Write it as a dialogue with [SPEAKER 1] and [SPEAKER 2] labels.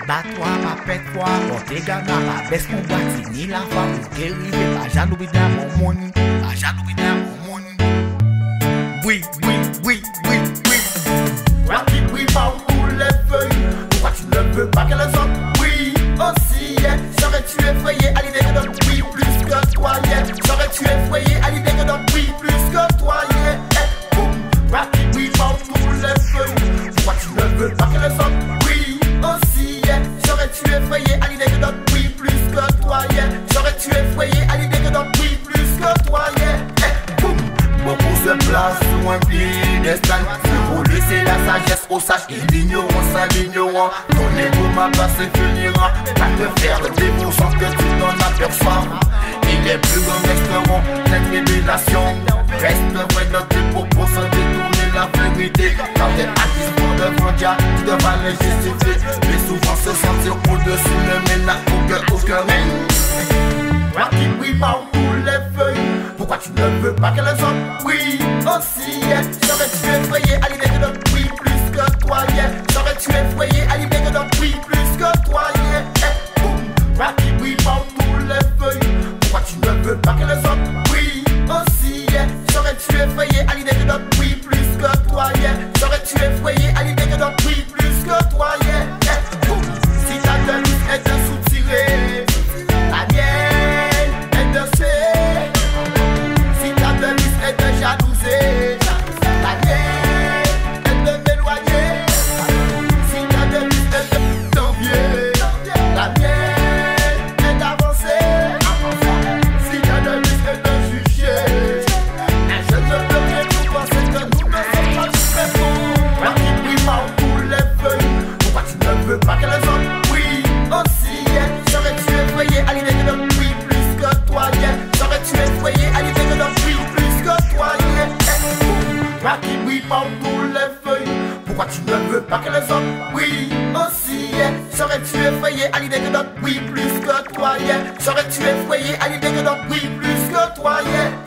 [SPEAKER 1] Bat-toi, ma pète-toi, porte gamin, ma baisse mon boîtier, ni la femme, ou guérir, pas jaloux dans mon monde, pas jaloux dans mon monde. Oui, oui, oui, oui, oui. Rapide, oui, pas pour les feuilles. Pourquoi tu ne veux pas que les autres? Oui, aussi, yeah. Serais-tu effrayé à l'idée que d'autres oui plus que toi, yeah. Serais-tu effrayé à l'idée que d'autres oui plus que toi, yeah. Eh, boum. Rapide, oui, pas pour les feuilles. Pourquoi tu ne veux pas que les autres? Oui, aussi, yeah. Serais-tu effrayé à l'idée que d'autres oui plus que toi, yeah. Serais-tu effrayé à l'idée que d'autres oui plus que toi, yeah. Eh, boum. Beaucoup se placent sur un piédestal. Pour laisser la sagesse aux sages et l'ignorance à l'ignorant. Ton égo m'a passé finira. Pas te faire le défaut sans que tu t'en aperçois. Il est plus grand restaurant, cette révélation. Reste vrai dans tes propos sans détourner la vérité. Quand t'es artiste pour devant Dieu, tu devras les justifier. Mais souvent se sentir au-dessus ne mène à aucun règne. Rapide, oui, pas pour les feuilles. Pourquoi tu ne veux pas que les autres? Oui, aussi, yeah. Serais-tu effrayé à l'idée que d'autres oui plus que toi, yeah. Serais-tu effrayé à l'idée que d'autres oui plus que toi, yeah. Eh, boum. Rapide, oui, pas pour les feuilles. Pourquoi tu ne veux pas que les autres? Oui, aussi, yeah. Serais-tu effrayé à l'idée que d'autres oui plus que toi, yeah. Serais-tu effrayé à l'idée que d'autres oui plus que toi, yeah. Eh, boum. Si ta devise est de soutirer, la mienne est de serrer. Si ta devise est de jalouser, la mienne est de m'éloigner. Si ta devise est de t'envier, la mienne est d'avancer. Si ta devise est de juger, je ne peux rien pour penser que nous ne sommes pas tous les bons. Rapide, oui, pas pour les feuilles. Pourquoi tu ne veux pas que les autres? Oui, aussi, yeah. Serais-tu effrayé à l'idée que d'autres oui plus que toi, yeah. Serais-tu effrayé à l'idée que d'autres oui plus que toi, yeah. Eh, boum. Rapide, oui, pas pour les feuilles. Pourquoi tu ne veux pas que les autres? Oui, aussi, yeah. Serais-tu effrayé à l'idée que d'autres oui plus que toi, yeah. Serais-tu effrayé à l'idée que d'autres oui plus que toi, yeah.